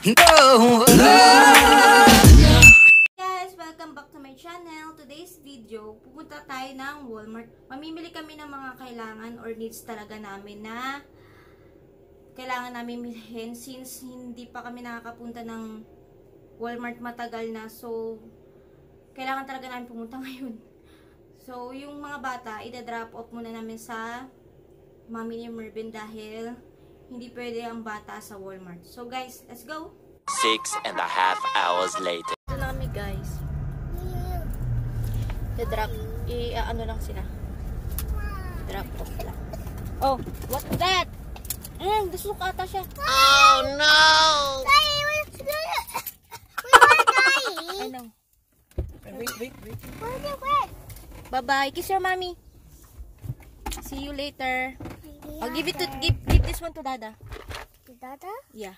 Guys, welcome back to my channel. Today's video, pupunta tayo ng Walmart. Mamimili kami ng mga kailangan or needs talaga namin na kailangan namin bilhin since hindi pa kami nakakapunta ng Walmart matagal na. So, kailangan talaga namin pumunta ngayon. So, yung mga bata, ida-drop off muna namin sa Mami ni Mervin dahil hindi pwede ang bata sa Walmart. So, guys, let's go! 6.5 hours later. Ito na kami, guys. I-drop, ano lang sila. Drop off lang. Oh, what's that? Gusto ka ata siya. Oh no! I know. Wait. Bye-bye. Kiss your mommy. See you later. I'll give this one to Dada. To Dada? Yeah.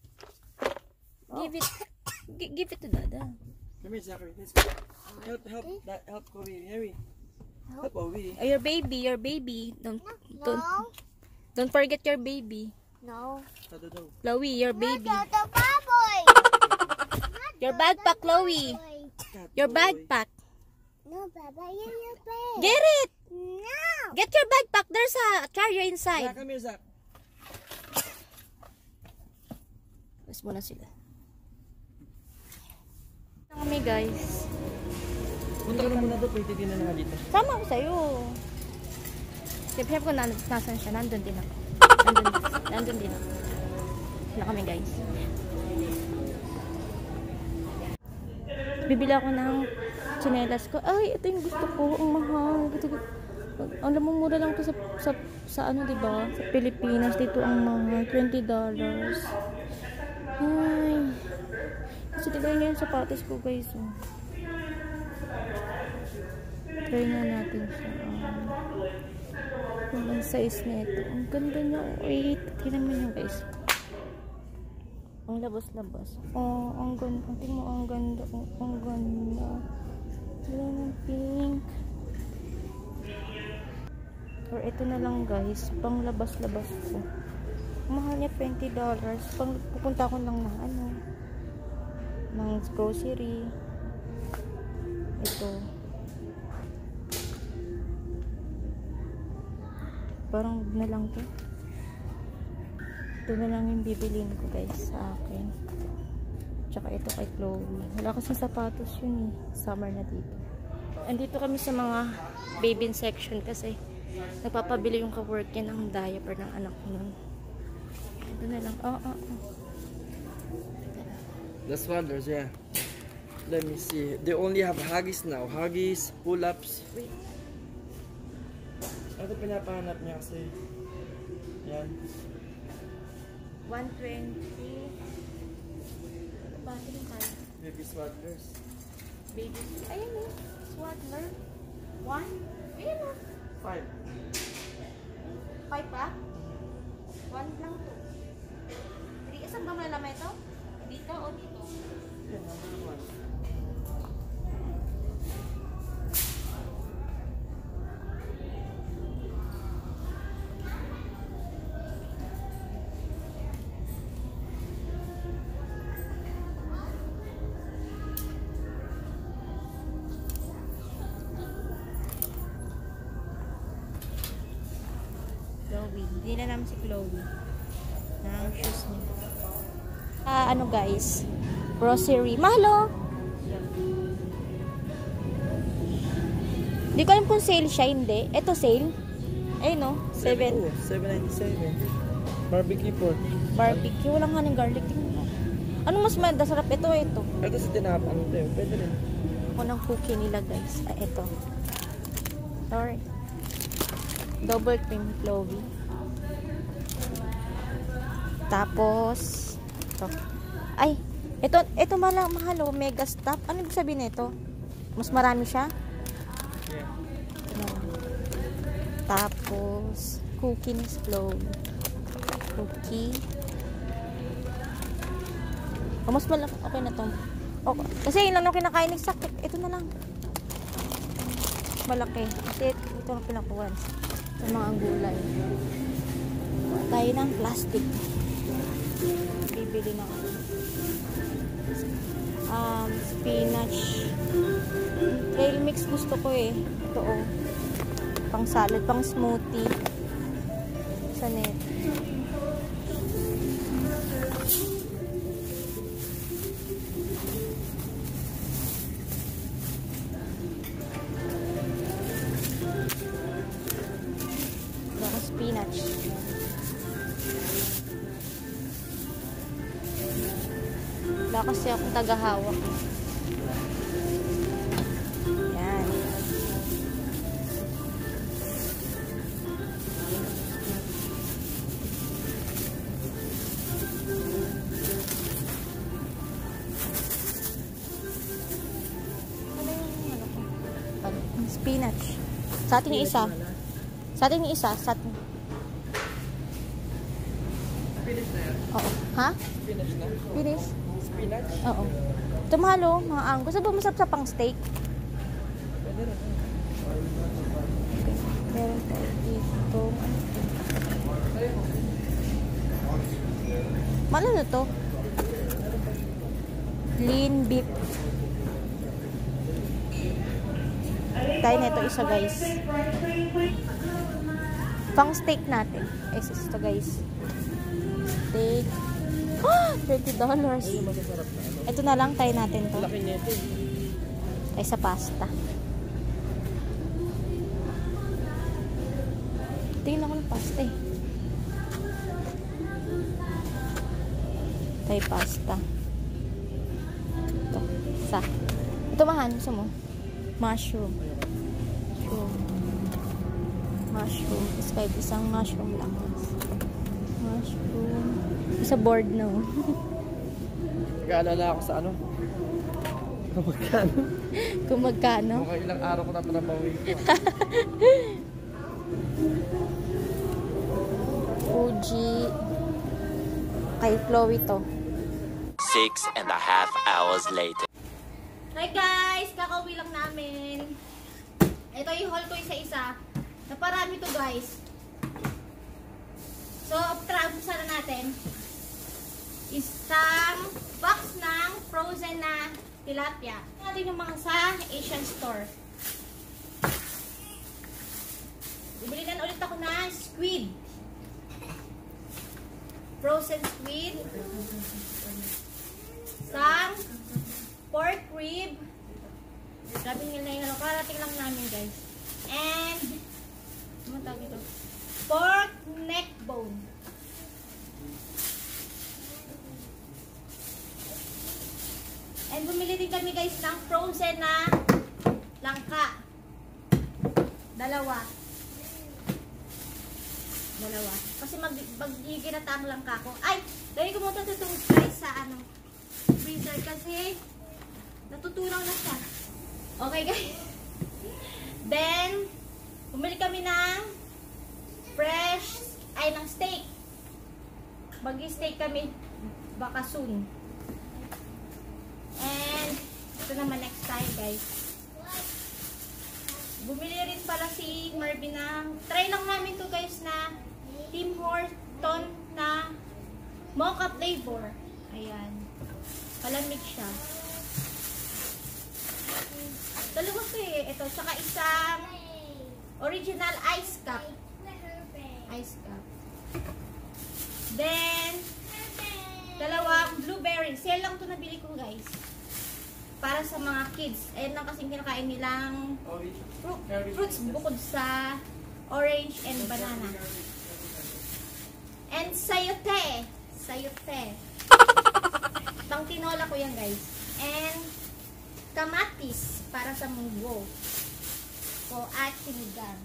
Give it to Dada. Come here, Zachary. Let's go. Help Chloe. Harry. Help Chloe. Oh, your baby. Don't forget your baby. No. Chloe, your baby. Dada baboy. Your backpack, Chloe. Your backpack. No, Baba, your bag. Get it. No. Get your backpack. There's a charger inside. Zach, come here, Zach. Mas muna sila. Ito kami, guys. Punta ka na muna doon. Pwede din na nga dito. Sama ko sa'yo. Siyempre ko nasan siya. Nandun din ako. Nandun din ako. Wala kami, guys. Bibili ako ng tsinelas ko. Ay, ito yung gusto ko. Ang mahal. Alam mo, mura lang ito sa ano, diba? Sa Pilipinas. Dito ang mga $20. Ay. Kasi diba yun yung sapatos ko, guys. Oh. Try na natin siya. Ang size na ito. Ang ganda niya. Wait. Tignan mo niya, guys. Ang labas-labas. Oh, ang ganda. Tingnan mo, ang ganda. Oh, ang ganda. Wala ng pink. Or ito na lang, guys. Pang labas-labas ko. Mahal niya $20. Pang pupunta ko lang ng ano. Ng grocery. Ito. Parang na lang to. Ito na lang yung bibilin ko, guys, sa akin. Tsaka ito kay Chloe. Wala kasi sapatos yun eh. Summer na dito. Andito kami sa mga baby section kasi nagpapabili yung ka-work niya ng diaper ng anak ko nun. Ito na lang. The Swaddlers, yeah. Let me see. They only have Huggies now. Huggies, pull-ups. Wait. Ito pinapahanap niya kasi. Yan. 120. Bakit yung tayo? Baby Swaddlers. Baby. Ayan o. Swaddler. 1. Ayan o. 5. 5 pa? 1 lang to. Saan ba malalaman ito? Dito o dito? Yan, number 1. Chloe. Hindi na namin si Chloe. Ang shoes niya. Ano, guys? Grocery. Mahalo! Hindi ko alam kung sale siya, hindi. Ito sale. Ayun no? 7. Oh, $7.97. Barbecue pork. Barbecue. Walang nga ng garlic. Tingnan mo. Ano mas masarap? Ito. Ito sa tinapan. Pwede rin. Ako ng cookie nila, guys. Ito. Sorry. Double cream Chloe. Tapos ito. Ay, ito mahal oh, mega stuff. Ano ibig sabihin nito? Mas marami siya? Yeah. Tapos cookie ni Chloe. Cookie. Oh, mas malaki. Okay na to. Okay. Kasi yun lang kinakain ni Sakit. Ito na lang. Malaki. Kasi ito ang pinakuhan. Sa mga gulay. Tayo ng plastic. Bibili na ako. Spinach. Trail mix gusto ko eh. Ito oh. Pang salad, pang smoothie. Sanet. Baka spinach. Wala kasi akong tagahawak. Yan. Spinach. Sa atin yung isa. Sa atin yung isa. Sa atin. Finish na yan. Oo. Ha? Finish na. Finish? Spinach. Oo. Ito mahal oh, mga ang. Gusto ba masarap sa pang steak? Pwede rin. Meron tayo dito. Ano na to? Lean beef. Tayo na ito isa guys. Pang steak natin. Ito guys. Steak. $20. Masasarap na. Ito na lang, tayo natin to. Laki niya ito. Tayo sa pasta. Tingnan ako ng pasta eh. Tayo pasta. Ito. Isa. Ito mahan. Gusto mo? Mushroom. Mushroom. Is kahit isang mushroom lang. Mushroom. Isa board na oh. Nag-aalala ako sa ano? Kung magkano? Kung magkano? Mukhang ilang araw ko na trabahuin ko. Fuji. Kay Chloe to. 6.5 hours later. Hi guys! Kakauwi lang namin. Ito yung haul ko isa-isa. Naparami to guys. So, trabusan na natin. Isang box ng frozen na tilapia. Natin yung mga sa Asian store. Bibili na ulit ako na squid. Frozen squid. Isang pork rib. Sabi nila yung karating lang namin guys. And, ano tawag ito? Pork neck bone. And bumili din kami guys ng frozen na langka. Dalawa. Kasi maggiginata ang langka ko. Ay! Dahil ko muna itong guys sa ano, freezer kasi natutunaw na siya. Okay guys. Then, bumili kami ng ng steak. Mag-steak kami baka soon. And ito naman next time guys. Bumili rin pala si Marvin ng try lang namin to guys na Tim Horton na mocha flavor. Ayan. Palamig siya. Dalawa to eh. Ito. Tsaka isang original ice cup. Ice cup. Then, dalawang blueberry. Sale lang to nabili ko guys. Para sa mga kids. Ayan lang kasing kinakain nilang fruits bukod sa orange and banana. And sayote. Sayote. Pang tinola ko yan guys. And kamatis para sa munggo. O at sinigang.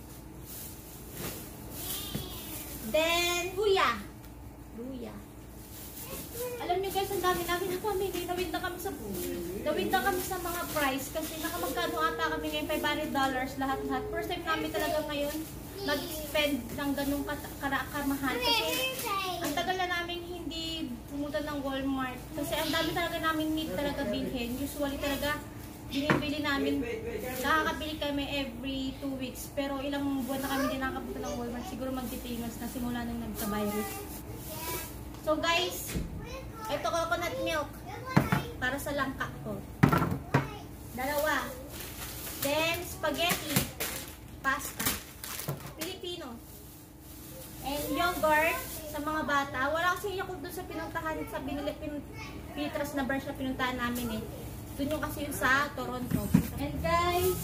Then, luya. Luya. Alam nyo guys, ang dami namin na pamili. Nawid na kami sa mga price. Kasi nakamagkano ata kami ngayon, $500 lahat-lahat. First time namin talaga ngayon nag-spend ng ganung kamahal. Kasi ang tagal na namin hindi pumunta ng Walmart. Kasi ang dami talaga namin need talaga bilhin. Usually talaga binibili namin. Nakakabili kami every 2 weeks. Pero ilang buwan na kami din nakakapunta ng Walmart. Siguro mag-3 months na simula nung nagka-virus. So guys, ito coconut milk para sa langka ko. 2. Then, spaghetti, pasta, Filipino. And yogurt sa mga bata. Wala kasi yogurt doon sa pinuntahan, sa Pinitras na branch na pinuntahan namin eh. Doon yung kasi yung sa Toronto. And guys,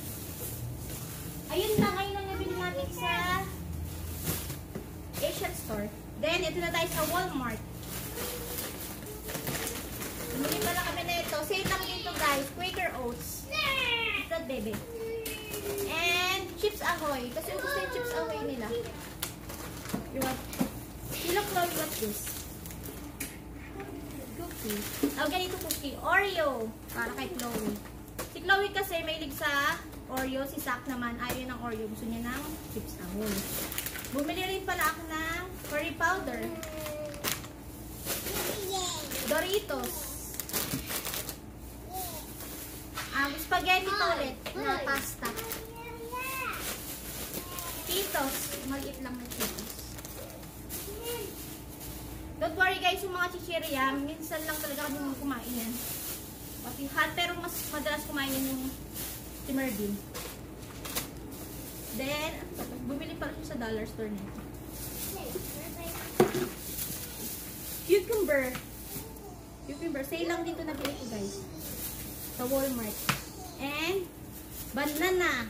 ayun lang, ayun lang nabili natin sa Asian store. Then, ito na tayo sa Walmart. Bumili pala kami na ito. Same lang dito guys. Quaker Oats. Ito, bebe. And Chips Ahoy. Kasi gusto yung Chips Ahoy nila. You want? You look like what's this? Cookie. Oh, ganito cookie. Oreo. Para kay Chloe. Si Chloe kasi may lig sa Oreo. Si Zach naman ayaw ng Oreo. Gusto niya ng Chips Ahoy. Bumili rin pala ako ng curry powder. Doritos. Spaghetti ulit na pasta. Cheetos. Maliit lang na Cheetos. Don't worry guys, yung mga chichirya, minsan lang talaga kami kumain yan. Pero mas madalas kumain yan yung si Mervin. Then, bumili pala siya sa dollar store na ito. Cucumber. Sale lang dito na bili ko guys. Sa Walmart. And, banana.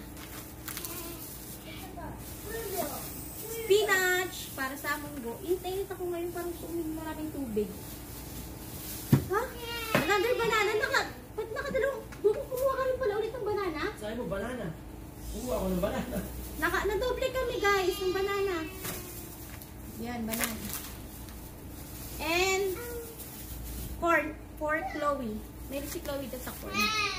Spinach. Para sa munggo. Init ako ngayon parang maraming tubig. Ha? Another banana. Ba't nakadalawang? Kumuha ka rin pala ulit ng banana? Saan mo banana? Kumuha ako ng banana. Nadoble kami guys ng banana. Yan, banana. And corn for Chloe. Meron si Chloe dito sa corn.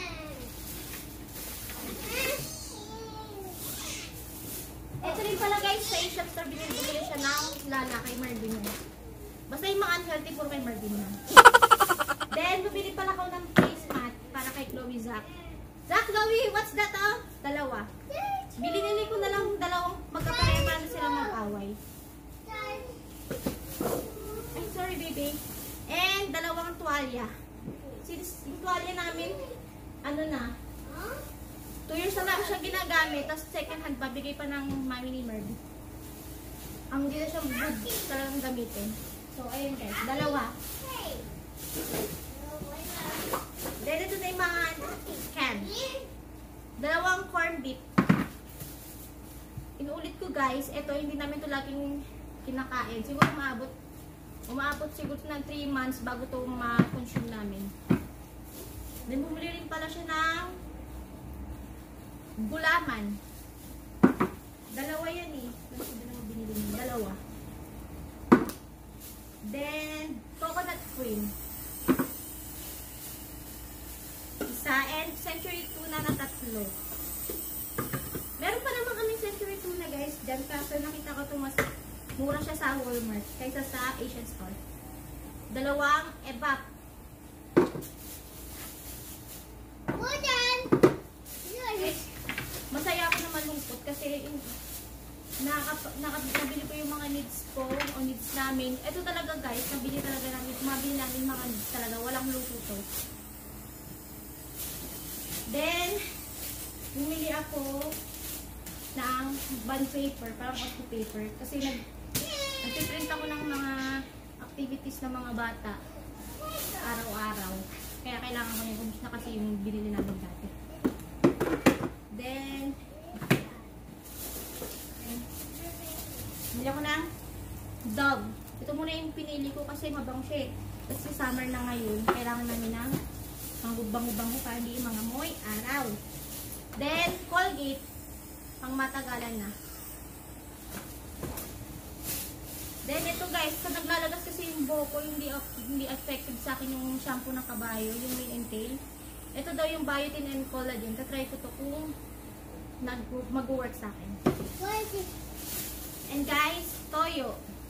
Ito rin pala guys, sa Asian store binibili siya ng lala kay Marvin. Basta yung mga unhealthy puro kay Marvin na. Then, bumili pala ako ng face mat para kay Chloe Zach. Zach, Chloe, what's that oh? 2. Binili ko na lang 2 magkapareha para na sila mag-away. Ay, sorry baby. And 2 tuwalya. Since yung tuwalya namin, ano na, 2 years na namin siya ginagamit, tapos second hand pa, bigay pa ng mami ni Merv. Ang hindi na siya good talagang gamitin. So, ayun guys, 2. Then, ito na yung mga can. 2 corn beef. Inuulit ko guys, ito hindi namin ito laging kinakain. Siguro umaabot siguro ng 3 months bago ito ma-consume namin. Then bumili rin pala siya ng gulaman. 2 yan eh. Binili niya. 2. Then coconut cream. 1 and century tuna na 3. Meron pa naman kami century tuna guys. Diyan kasi nakita ko ito mas mura siya sa Walmart kaysa sa Asian store. 2 evap. Masaya ako na malungkot kasi nabili ko yung mga needs ko o needs namin. Ito talaga guys, mabili namin mga needs talaga. Walang luto to. Then, bumili ako ng bond paper, parang auto paper. Kasi nag-print ako ng mga activities ng mga bata araw-araw. Kaya kailangan ko yung gusto na kasi yung binili namin dati. Then, bili ako ng Dove. Ito muna yung pinili ko kasi mabang siya. Kasi summer na ngayon, kailangan namin ng bango-bango para hindi mga moy araw. Then, Colgate, pang matagalan na. Then, ito guys, kung naglalagas kasi yung buhok ko, hindi effective sa akin yung shampoo ng kabayo, yung mane and tail. Ito daw yung biotin and collagen. Tatry ko to kung mag-work sa akin. And guys, toyo.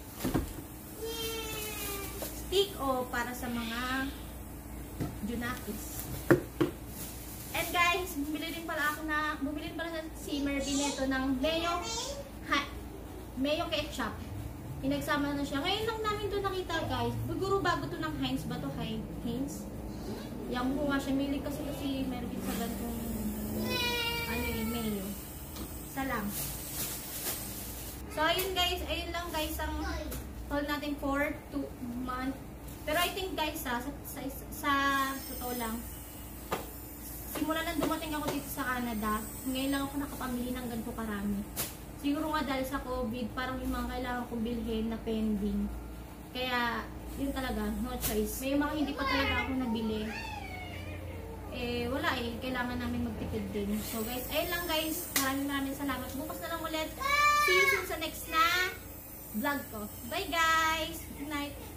Stick o para sa mga junakis. And guys, bumili pala si Mervin ito ng mayo ketchup. Pinagsama na siya. Ngayon lang namin to nakita, guys. Siguro bago to ng Heinz ba to? Heinz? Yang ko nga siya. Milig kasi meron sa gantong mayo. Isa lang. So, ayun guys. Ayun lang guys ang haul natin for 2 months. Pero I think guys, sa totoo lang, simula nang dumating ako dito sa Canada, ngayon lang ako nakapamili ng ganito karami. Siguro nga dahil sa COVID, parang yung mga kailangan kong bilhin na pending. Kaya, yun talaga, no choice. May mga hindi pa talaga ako nabili. Wala kailangan namin magtipid din. So guys, ayun lang guys. Maraming salamat. Bukas na lang ulit. See you soon sa next na vlog ko. Bye guys! Good night!